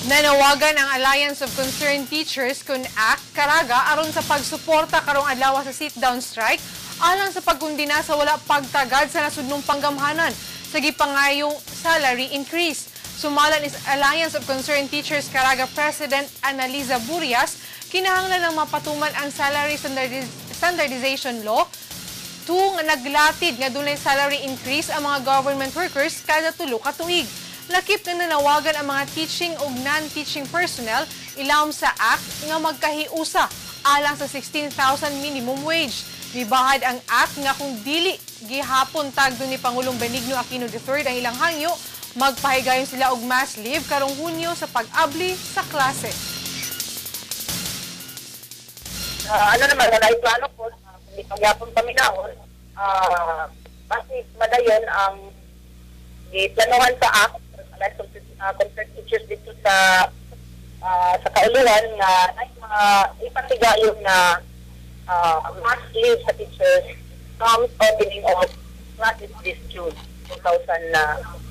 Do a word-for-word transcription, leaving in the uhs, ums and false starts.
Nanawagan ang Alliance of Concerned Teachers kun A C Caraga aron sa pagsuporta karong adlaw sa sit-down strike alang sa pagkundina sa wala pagtagad sa nasudnong panggamhanan sa gipangayong salary increase. Sumalan is Alliance of Concerned Teachers Caraga President Analiza Burias, kinahanglan ng mapatuman ang salary standardiz standardization law to nga naglatid nga dunay salary increase ang mga government workers kada tulo ka tuig. Lakip na nanawagan ang mga teaching o non-teaching personnel ilawom sa A C nga magkahiusa alang sa sixteen thousand minimum wage. Mibahad ang A C nga kung dili gihapon tagdo ni Pangulong Benigno Aquino the third ang ilang hangyo, magpahigayon sila og mass leave karong Hunyo sa pag-abli sa klase. Uh, ano naman, wala yung plano po, uh, hindi pagyapon kami naon, uh, kasi madayon ang iplanuhan sa A C, uh, concerned teachers dito sa uh, sa kauluhan na ay mga ipatiga yung na uh, mass leave sa teachers from opening of classes this June two thousand